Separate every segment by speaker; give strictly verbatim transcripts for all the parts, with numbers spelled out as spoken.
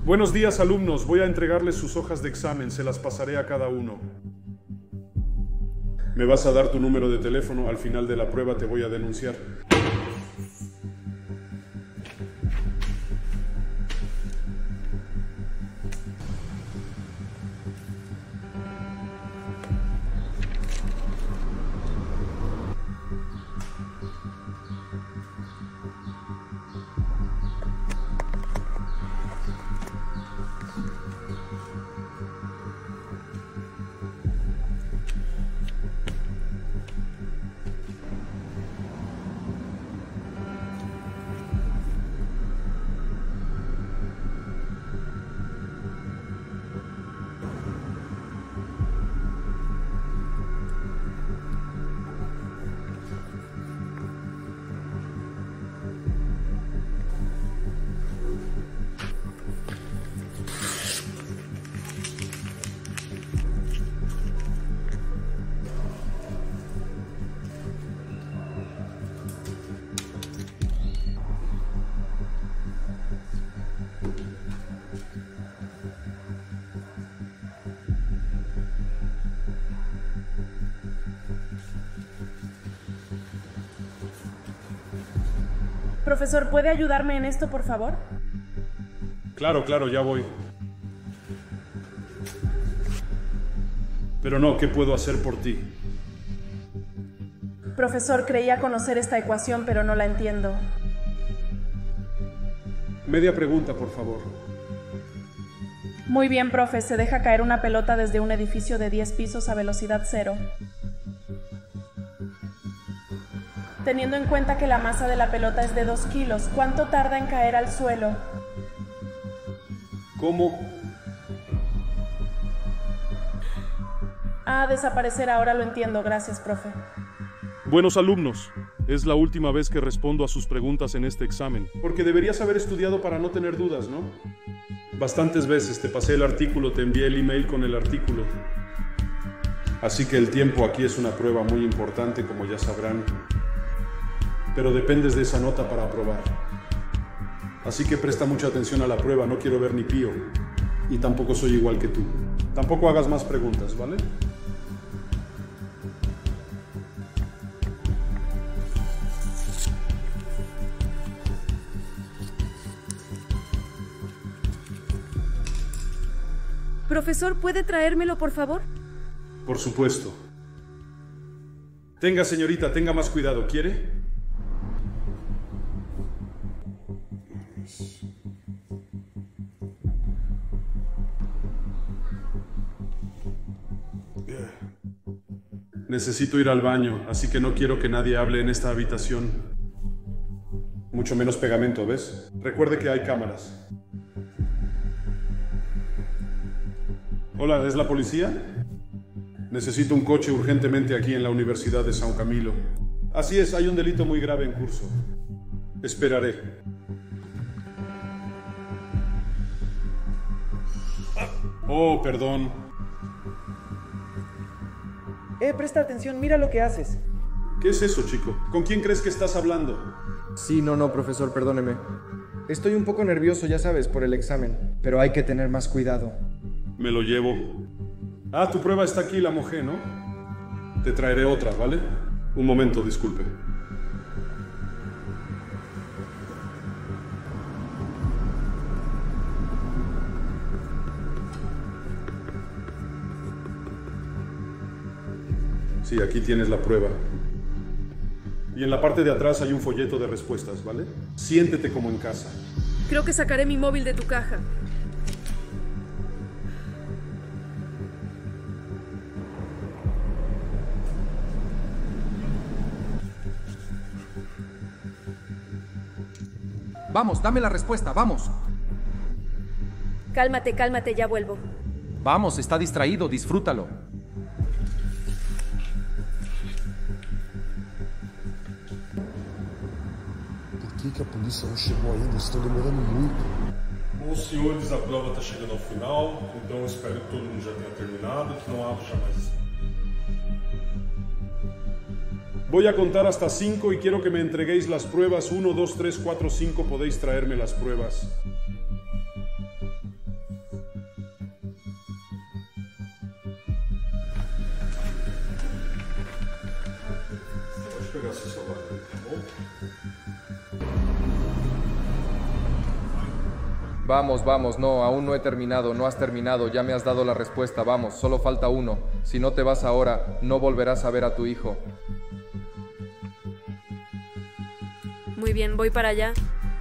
Speaker 1: Buenos días, alumnos. Voy a entregarles sus hojas de examen. Se las pasaré a cada uno. Me vas a dar tu número de teléfono. Al final de la prueba te voy a denunciar.
Speaker 2: Profesor, ¿puede ayudarme en esto, por favor?
Speaker 1: Claro, claro, ya voy. Pero no, ¿qué puedo hacer por ti?
Speaker 2: Profesor, creía conocer esta ecuación, pero no la entiendo.
Speaker 1: Media pregunta, por favor.
Speaker 2: Muy bien, profe. Se deja caer una pelota desde un edificio de diez pisos a velocidad cero. Teniendo en cuenta que la masa de la pelota es de dos kilos, ¿cuánto tarda en caer al suelo?
Speaker 1: ¿Cómo?
Speaker 2: Ah, desaparecer, ahora lo entiendo. Gracias, profe.
Speaker 1: Buenos alumnos, es la última vez que respondo a sus preguntas en este examen. Porque deberías haber estudiado para no tener dudas, ¿no? Bastantes veces te pasé el artículo, te envié el email con el artículo. Así que el tiempo aquí es una prueba muy importante, como ya sabrán. Pero dependes de esa nota para aprobar. Así que presta mucha atención a la prueba, no quiero ver ni pío. Y tampoco soy igual que tú. Tampoco hagas más preguntas, ¿vale?
Speaker 3: Profesor, ¿puede traérmelo, por favor?
Speaker 1: Por supuesto. Tenga, señorita, tenga más cuidado, ¿quiere? Necesito ir al baño, así que no quiero que nadie hable en esta habitación. Mucho menos pegamento, ¿ves? Recuerde que hay cámaras. Hola, ¿es la policía? Necesito un coche urgentemente aquí en la Universidad de São Camilo. Así es, hay un delito muy grave en curso. Esperaré. Oh, perdón.
Speaker 4: Eh, presta atención, mira lo que haces.
Speaker 1: ¿Qué es eso, chico? ¿Con quién crees que estás hablando?
Speaker 4: Sí, no, no, profesor, perdóneme. Estoy un poco nervioso, ya sabes, por el examen. Pero hay que tener más cuidado.
Speaker 1: Me lo llevo. Ah, tu prueba está aquí, la mojé, ¿no? Te traeré otra, ¿vale? Un momento, disculpe. Sí, aquí tienes la prueba. Y en la parte de atrás hay un folleto de respuestas, ¿vale? Siéntete como en casa.
Speaker 3: Creo que sacaré mi móvil de tu caja.
Speaker 5: Vamos, dame la respuesta, vamos.
Speaker 3: Cálmate, cálmate, ya vuelvo.
Speaker 5: Vamos, está distraído, disfrútalo.
Speaker 6: Por que que a polícia não chegou ainda? Eles estão demorando muito.
Speaker 1: Bom, senhores, a prova está chegando ao final, então eu espero que todo mundo já tenha terminado, que não haja mais. Voy a contar hasta cinco y quiero que me entreguéis las pruebas. Uno, dos, tres, cuatro, cinco. Podéis traerme las pruebas.
Speaker 4: Vamos, vamos, no, aún no he terminado, no has terminado, ya me has dado la respuesta, vamos, solo falta uno. Si no te vas ahora, no volverás a ver a tu hijo.
Speaker 3: Muy bien, voy para allá.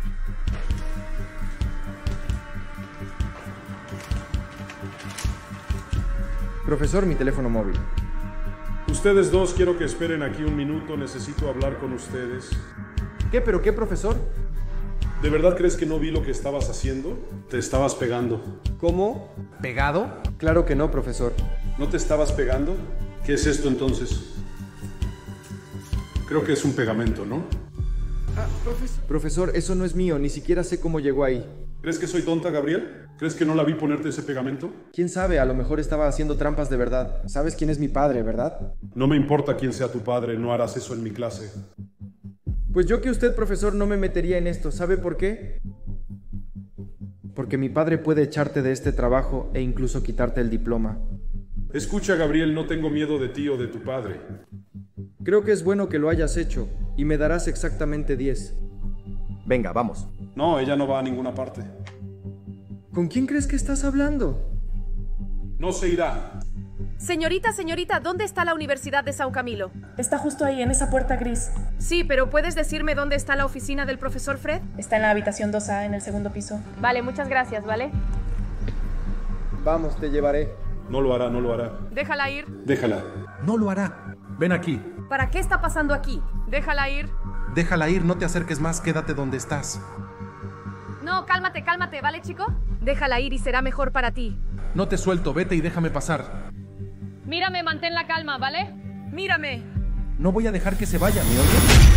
Speaker 4: Profesor, mi teléfono móvil.
Speaker 1: Ustedes dos, quiero que esperen aquí un minuto, necesito hablar con ustedes.
Speaker 4: ¿Qué? ¿Pero qué, profesor?
Speaker 1: ¿De verdad crees que no vi lo que estabas haciendo? Te estabas pegando.
Speaker 4: ¿Cómo?
Speaker 5: ¿Pegado?
Speaker 4: Claro que no, profesor.
Speaker 1: ¿No te estabas pegando? ¿Qué es esto entonces? Creo que es un pegamento, ¿no?
Speaker 4: Ah, profesor. Profesor, eso no es mío, ni siquiera sé cómo llegó ahí.
Speaker 1: ¿Crees que soy tonta, Gabriel? ¿Crees que no la vi ponerte ese pegamento?
Speaker 4: ¿Quién sabe? A lo mejor estaba haciendo trampas de verdad. ¿Sabes quién es mi padre, verdad?
Speaker 1: No me importa quién sea tu padre, no harás eso en mi clase.
Speaker 4: Pues yo que usted, profesor, no me metería en esto. ¿Sabe por qué? Porque mi padre puede echarte de este trabajo e incluso quitarte el diploma.
Speaker 1: Escucha, Gabriel, no tengo miedo de ti o de tu padre.
Speaker 4: Creo que es bueno que lo hayas hecho y me darás exactamente diez.
Speaker 5: Venga, vamos.
Speaker 1: No, ella no va a ninguna parte.
Speaker 4: ¿Con quién crees que estás hablando?
Speaker 1: No se irá.
Speaker 3: Señorita, señorita, ¿dónde está la Universidad de São Camilo?
Speaker 2: Está justo ahí, en esa puerta gris.
Speaker 3: Sí, pero ¿puedes decirme dónde está la oficina del profesor Fred?
Speaker 2: Está en la habitación dos A, en el segundo piso.
Speaker 3: Vale, muchas gracias, ¿vale?
Speaker 4: Vamos, te llevaré.
Speaker 1: No lo hará, no lo hará.
Speaker 3: Déjala ir.
Speaker 1: Déjala.
Speaker 5: No lo hará. Ven aquí.
Speaker 3: ¿Para qué está pasando aquí? Déjala ir.
Speaker 5: Déjala ir, no te acerques más, quédate donde estás.
Speaker 3: No, cálmate, cálmate, ¿vale, chico? Déjala ir y será mejor para ti.
Speaker 5: No te suelto, vete y déjame pasar.
Speaker 3: Mírame, mantén la calma, ¿vale? Mírame.
Speaker 5: No voy a dejar que se vaya, ¿me oyes?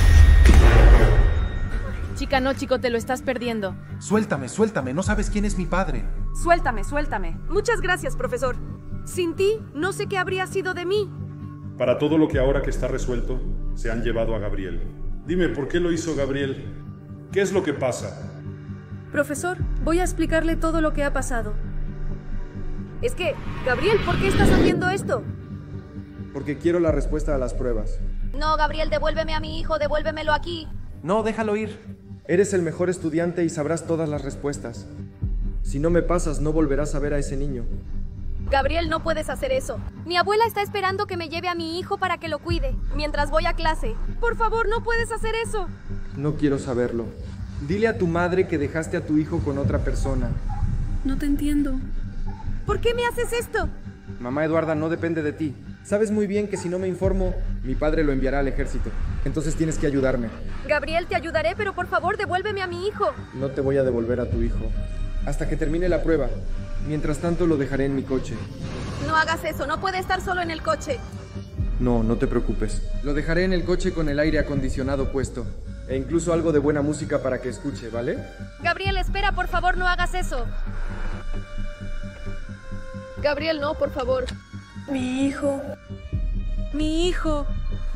Speaker 3: Chica, no, chico, te lo estás perdiendo.
Speaker 5: Suéltame, suéltame, no sabes quién es mi padre.
Speaker 3: Suéltame, suéltame. Muchas gracias, profesor. Sin ti, no sé qué habría sido de mí.
Speaker 1: Para todo lo que ahora que está resuelto, se han llevado a Gabriel. Dime, ¿por qué lo hizo Gabriel? ¿Qué es lo que pasa?
Speaker 3: Profesor, voy a explicarle todo lo que ha pasado. Es que, Gabriel, ¿por qué estás haciendo esto?
Speaker 4: Porque quiero la respuesta a las pruebas.
Speaker 7: No, Gabriel, devuélveme a mi hijo, devuélvemelo aquí.
Speaker 5: No, déjalo ir.
Speaker 4: Eres el mejor estudiante y sabrás todas las respuestas. Si no me pasas, no volverás a ver a ese niño.
Speaker 7: Gabriel, no puedes hacer eso. Mi abuela está esperando que me lleve a mi hijo para que lo cuide, mientras voy a clase.
Speaker 3: Por favor, no puedes hacer eso.
Speaker 4: No quiero saberlo. Dile a tu madre que dejaste a tu hijo con otra persona.
Speaker 3: No te entiendo. ¿Por qué me haces esto?
Speaker 4: Mamá Eduarda, no depende de ti. Sabes muy bien que si no me informo, mi padre lo enviará al ejército. Entonces tienes que ayudarme.
Speaker 3: Gabriel, te ayudaré, pero por favor, devuélveme a mi hijo.
Speaker 4: No te voy a devolver a tu hijo. Hasta que termine la prueba. Mientras tanto, lo dejaré en mi coche.
Speaker 7: No hagas eso, no puede estar solo en el coche.
Speaker 4: No, no te preocupes. Lo dejaré en el coche con el aire acondicionado puesto. E incluso algo de buena música para que escuche, ¿vale?
Speaker 7: Gabriel, espera, por favor, no hagas eso. Gabriel, no, por favor.
Speaker 2: Mi hijo.
Speaker 3: Mi hijo.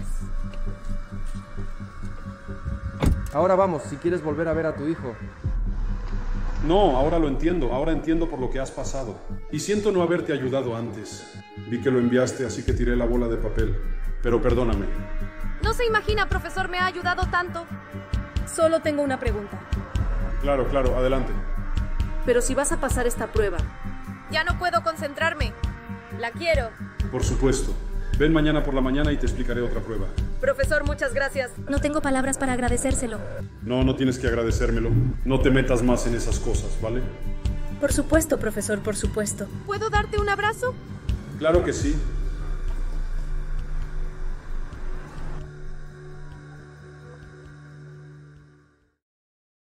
Speaker 4: Ahora vamos, si quieres volver a ver a tu hijo.
Speaker 1: No, ahora lo entiendo, ahora entiendo por lo que has pasado. Y siento no haberte ayudado antes. Vi que lo enviaste, así que tiré la bola de papel. Pero perdóname.
Speaker 7: No se imagina, profesor, me ha ayudado tanto.
Speaker 3: Solo tengo una pregunta.
Speaker 1: Claro, claro, adelante.
Speaker 3: Pero si vas a pasar esta prueba...
Speaker 7: Ya no puedo concentrarme. La quiero.
Speaker 1: Por supuesto. Ven mañana por la mañana y te explicaré otra prueba.
Speaker 3: Profesor, muchas gracias.
Speaker 7: No tengo palabras para agradecérselo.
Speaker 1: No, no tienes que agradecérmelo. No te metas más en esas cosas, ¿vale?
Speaker 2: Por supuesto, profesor, por supuesto.
Speaker 3: ¿Puedo darte un abrazo?
Speaker 1: Claro que sí.